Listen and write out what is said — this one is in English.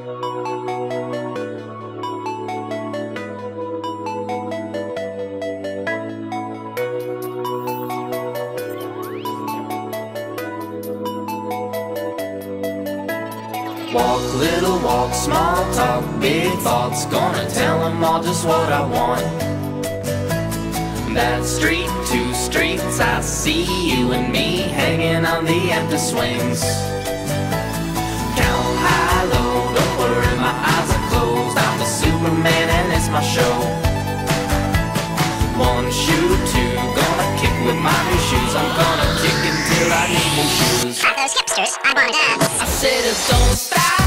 Walk, little walk, small talk, big thoughts. Gonna tell them all just what I want. That street, two streets, I see you and me hanging on the empty swings. Count high, low, don't worry, my eyes are closed. I'm the Superman and it's my show. One shoe, two, gonna kick with my new shoes. I'm gonna kick until I need new shoes. Are those hipsters? I wanna dance. I said it don't stop.